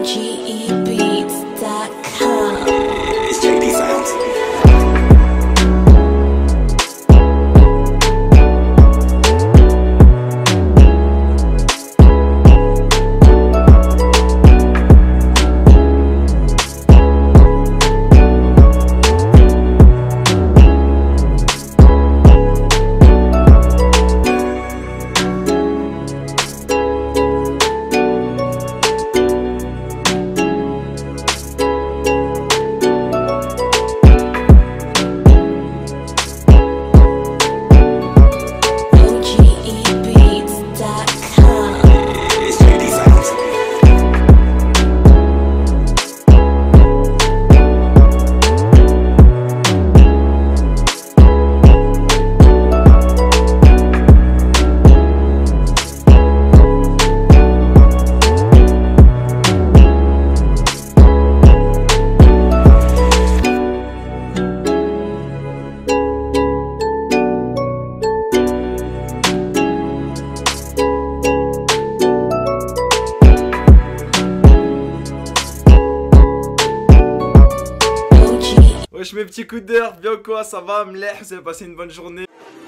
OGEbeats.com. It's JD Sounds. Wesh mes petits coups d'heure, bien ou quoi, ça va, mleh, vous avez passé une bonne journée.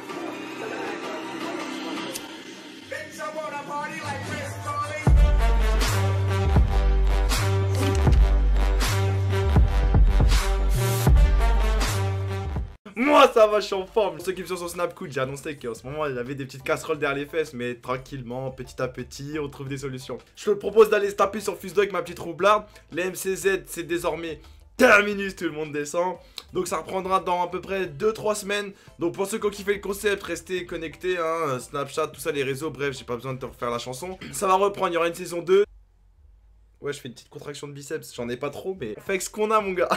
Moi ça va, je suis en forme. Ceux qui me sont sur Snapcoot, j'ai annoncé qu'en ce moment il avait des petites casseroles derrière les fesses, mais tranquillement, petit à petit, on trouve des solutions. Je te propose d'aller se taper sur Fusdo avec ma petite roublarde. Les MCZ, c'est désormais terminus, tout le monde descend. Donc ça reprendra dans à peu près 2-3 semaines. Donc pour ceux qui ont kiffé le concept, restez connectés, hein, Snapchat, tout ça, les réseaux, bref, j'ai pas besoin de te refaire la chanson. Ça va reprendre, il y aura une saison 2. Ouais, je fais une petite contraction de biceps, j'en ai pas trop, mais on fait avec ce qu'on a, mon gars.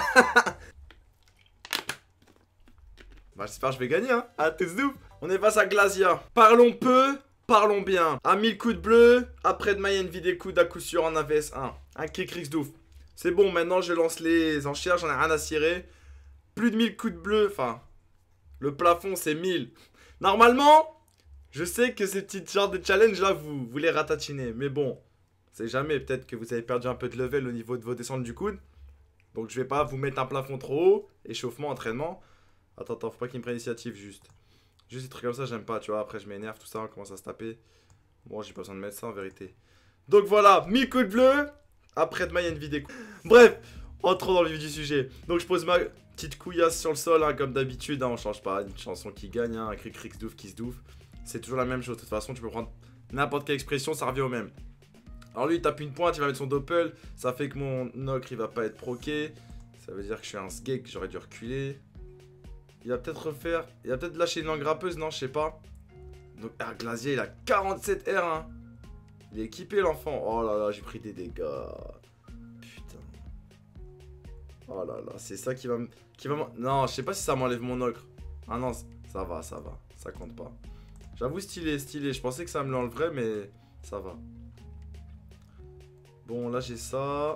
Bah, j'espère que je vais gagner, hein. À tous nous. On est face à Glazia. Parlons peu, parlons bien. À 1000 coups de bleu, après-demain, il y a une vidéo coude à coup sûr en AVS1. Un kick d'ouf. C'est bon, maintenant je lance les enchères, j'en ai rien à cirer. Plus de 1000 coups de bleu, enfin, le plafond c'est 1000. Normalement, je sais que ces petits genres de challenge là, vous les ratatinez. Mais bon, c'est jamais, peut-être que vous avez perdu un peu de level au niveau de vos descentes du coude. Donc je vais pas vous mettre un plafond trop haut. Échauffement, entraînement. Attends, faut pas qu'il me prenne l'initiative juste. Juste des trucs comme ça, j'aime pas, tu vois. Après je m'énerve, tout ça, on commence à se taper. Bon, j'ai pas besoin de mettre ça en vérité. Donc voilà, 1000 coups de bleu. Après-demain, il y a une vidéo. Bref, entrons dans le vif du sujet. Donc je pose ma petite couillasse sur le sol, hein, comme d'habitude, hein, on change pas. Une chanson qui gagne, hein, un cric douf qui se douf. C'est toujours la même chose. De toute façon, tu peux prendre n'importe quelle expression, ça revient au même. Alors lui, il tape une pointe, il va mettre son doppel. Ça fait que mon ocre, il va pas être proqué. Ça veut dire que je suis un skate, que j'aurais dû reculer. Il va peut-être refaire. Il va peut-être lâcher une langue rappeuse, non, je sais pas. Donc, Glazia, il a 47 R, hein. Il est équipé, l'enfant. Oh là là, j'ai pris des dégâts. Putain. Oh là là, c'est ça qui va me... Non, je sais pas si ça m'enlève mon ocre. Ah non, ça va, ça va. Ça compte pas. J'avoue, stylé, stylé. Je pensais que ça me l'enleverait, mais ça va. Bon, là, j'ai ça.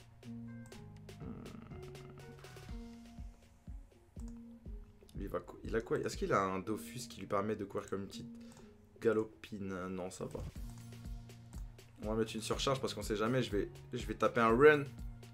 Il a quoi? Est-ce qu'il a un Dofus qui lui permet de courir comme une petite galopine? Non, ça va. On va mettre une surcharge parce qu'on sait jamais. Je vais taper un run.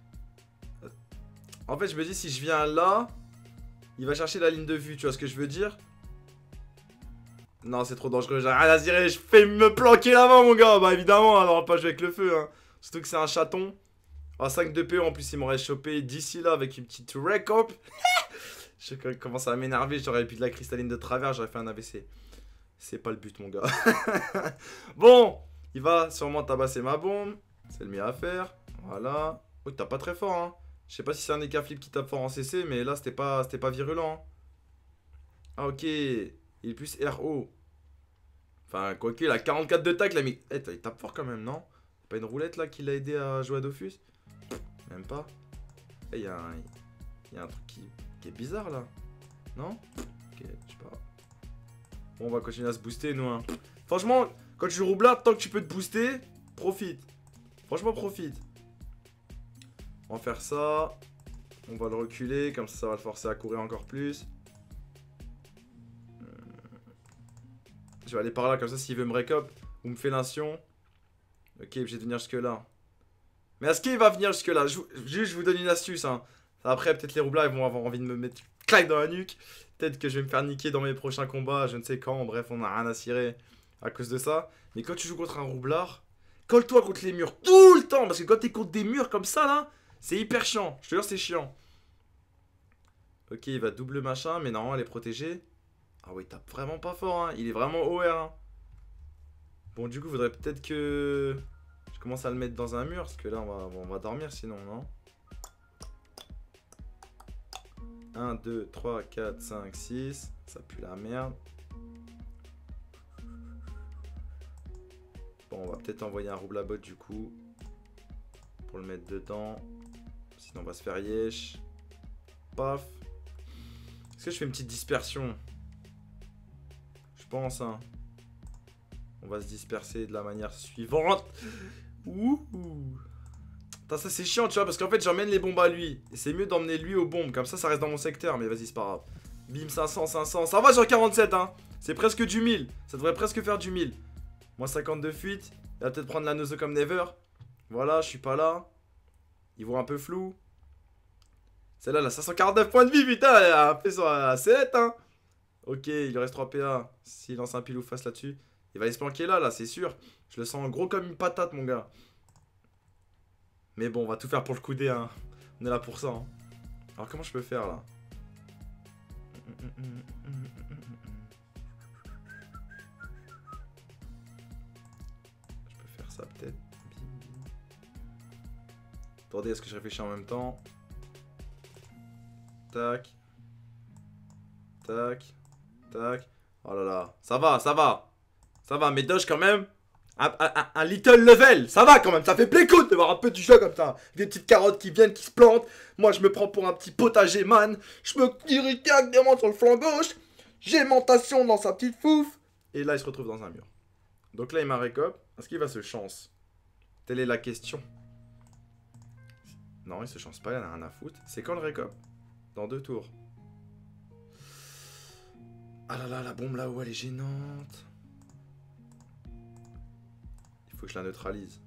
En fait, je me dis, si je viens là, il va chercher la ligne de vue. Tu vois ce que je veux dire? Non, c'est trop dangereux. J'ai rien à dire. Je fais me planquer là-bas, mon gars. Bah, évidemment, alors on va pas jouer avec le feu. Hein. Surtout que c'est un chaton. Ah, 5 de PO. En plus, il m'aurait chopé d'ici là avec une petite récomp. Je commence à m'énerver. J'aurais pu de la cristalline de travers. J'aurais fait un AVC. C'est pas le but, mon gars. Bon, il va sûrement tabasser ma bombe. C'est le mieux à faire. Voilà. Oh, il tape pas très fort, hein. Je sais pas si c'est un Eka Flip qui tape fort en CC, mais là, c'était pas virulent. Hein. Ah, ok. Il est plus RO. Enfin, quoique, il a 44 de tacle, là, mais... Eh, il tape fort quand même, non? C'est pas une roulette, là, qui l'a aidé à jouer à Dofus? Même pas. Eh, il y a un truc qui est bizarre, là. Non? Ok, je sais pas. Bon, on va continuer à se booster, nous, hein. Franchement, quand tu joues roublard, tant que tu peux te booster, profite. Franchement, profite. On va faire ça. On va le reculer, comme ça va le forcer à courir encore plus. Je vais aller par là, comme ça s'il veut me récop ou me fait nation. Ok, je vais venir jusque là. Mais est-ce qu'il va venir jusque là? Juste je vous donne une astuce hein. Après peut-être les roublards ils vont avoir envie de me mettre une claque dans la nuque. Peut-être que je vais me faire niquer dans mes prochains combats, je ne sais quand, bref on a rien à cirer à cause de ça. Mais quand tu joues contre un roublard, colle-toi contre les murs tout le temps. Parce que quand t'es contre des murs comme ça là, c'est hyper chiant, je te jure c'est chiant. Ok il va double machin, mais normalement elle est protégée. Ah oui il tape vraiment pas fort hein, il est vraiment OR hein. Bon du coup il faudrait peut-être que je commence à le mettre dans un mur. Parce que là on va dormir sinon non. 1, 2, 3, 4, 5, 6. Ça pue la merde. Bon, on va peut-être envoyer un roublabot du coup. Pour le mettre dedans. Sinon, on va se faire yesh. Paf. Est-ce que je fais une petite dispersion? Je pense, hein. On va se disperser de la manière suivante. Ouh. Ça c'est chiant tu vois parce qu'en fait j'emmène les bombes à lui. Et c'est mieux d'emmener lui aux bombes. Comme ça reste dans mon secteur. Mais vas-y c'est pas grave. Bim 500, 500. Ça va j'ai 47 hein. C'est presque du 1000. Ça devrait presque faire du 1000. Moins 50 de fuite. Il va peut-être prendre la nozo comme never. Voilà je suis pas là. Il voit un peu flou. Celle-là elle a 549 points de vie putain. Elle a fait ça à 7 hein. Ok il lui reste 3 PA. S'il lance un pile ou face là-dessus. Il va aller se planquer là c'est sûr. Je le sens gros comme une patate mon gars. Mais bon, on va tout faire pour le couder, hein. On est là pour ça, hein. Alors, comment je peux faire, là? Je peux faire ça, peut-être. Attendez, est-ce que je réfléchis en même temps? Tac. Tac. Tac. Oh là là. Ça va, ça va. Ça va, mais dodge quand même. Un little level, ça va quand même, ça fait plaisir de voir un peu du jeu comme ça. Des petites carottes qui viennent, qui se plantent. Moi je me prends pour un petit potager man. Je me dirige directement sur le flanc gauche. J'ai mentation dans sa petite fouf. Et là il se retrouve dans un mur. Donc là il m'a récop. Est-ce qu'il va se chance? Telle est la question. Non il se chance pas, il en a rien à foutre. C'est quand le récop? Dans 2 tours. Ah là là, la bombe là-haut elle est gênante. Faut que je la neutralise.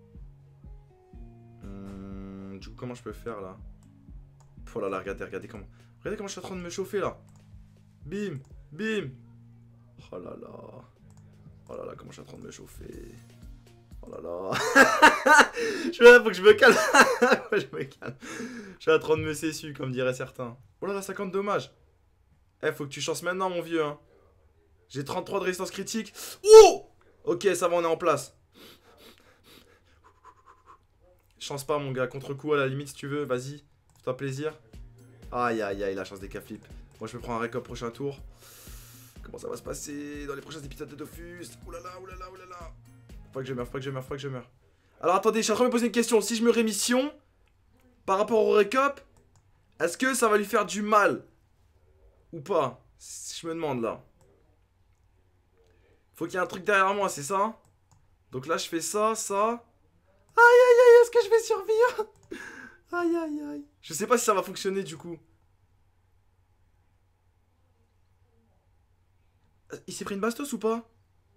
Du coup, comment je peux faire là? Oh là là, regardez comment. Regardez comment je suis en train de me chauffer là. Bim, bim. Oh là là. Oh là là, comment je suis en train de me chauffer. Oh là là. Faut que je me calme. Je me calme. Je suis en train de me cessu, comme diraient certains. Oh là là, 50 dommages. Eh, faut que tu chances maintenant, mon vieux. Hein. J'ai 33 de résistance critique. Oh! Ok, ça va, on est en place. Chance pas mon gars, contre-coup à la limite si tu veux, vas-y, fais-toi plaisir. Aïe aïe aïe, la chance des K-flip. Moi je me prends un récop prochain tour. Comment ça va se passer dans les prochains épisodes de Dofus? Oulala, oulala, oulala. Faut que je meure, faut que je meure, faut que je meure. Alors attendez, je suis en train de me poser une question. Si je me rémission, par rapport au récop, est-ce que ça va lui faire du mal? Ou pas? Je me demande là. Faut qu'il y ait un truc derrière moi, c'est ça? Donc là je fais ça, ça. Aïe aïe aïe, est-ce que je vais survivre? Aïe aïe aïe. Je sais pas si ça va fonctionner du coup. Il s'est pris une bastos ou pas?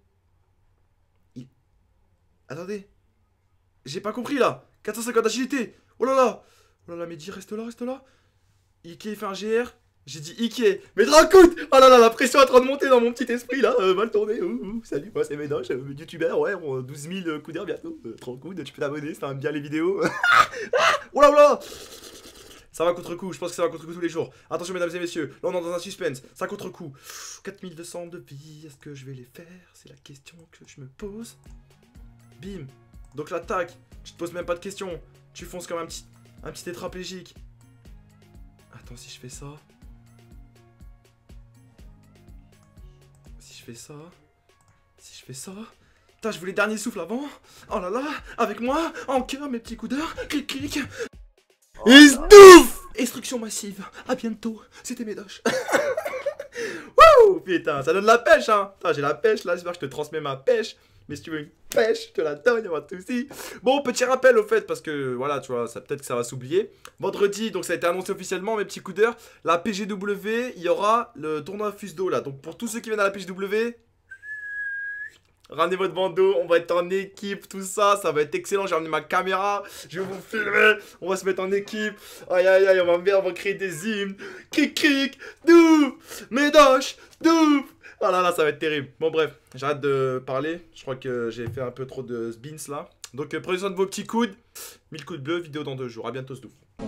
Attendez. J'ai pas compris là. 450 d'agilité. Oh là là. Oh là là, Mehdi, reste là, reste là. Ike fait un GR. J'ai dit Ike. Mais Dracout. Oh là là, la pression est en train de monter dans mon petit esprit là. Mal tourné. Salut, moi c'est Médoche, youtubeur, ouais, 12 000 coups d'air bientôt. Trop cool, tu peux t'abonner si t'aimes bien les vidéos. Oh là là. Ça va contre-coup, je pense que ça va contre-coup tous les jours. Attention mesdames et messieurs, là on est dans un suspense. Ça contre-coup. 4200 de vie, est-ce que je vais les faire? C'est la question que je me pose. Bim. Donc l'attaque, tu te poses même pas de questions. Tu fonces comme un petit tétraplégique. Attends, si je fais ça. Si je fais ça. Si je fais ça. Putain, je voulais dernier souffle avant. Oh là là, avec moi, en cœur, mes petits coups d'heure. Clic, clic. Oh Isdouf. Instruction massive. À bientôt. C'était Médoche. Wouh, putain, ça donne la pêche, hein. J'ai la pêche là, j'espère que je te transmets ma pêche. Mais si tu veux une pêche, je te la donne, y'a pas de soucis. Bon, petit rappel au fait, parce que voilà, tu vois, peut-être que ça va s'oublier. Vendredi, donc ça a été annoncé officiellement, mes petits coups d'heure. La PGW, il y aura le tournoi FUSDO là. Donc pour tous ceux qui viennent à la PGW, Ramenez votre bandeau, on va être en équipe, tout ça, ça va être excellent. J'ai ramené ma caméra, je vais vous filmer, on va se mettre en équipe. Aïe aïe aïe, on va créer des hymnes. Cric cric, douf, médoche, douf. Oh là là, ça va être terrible. Bon bref, j'arrête de parler. Je crois que j'ai fait un peu trop de spins là. Donc prenez soin de vos petits coudes. 1000 coups de bleu, vidéo dans 2 jours. A bientôt, Sdouf.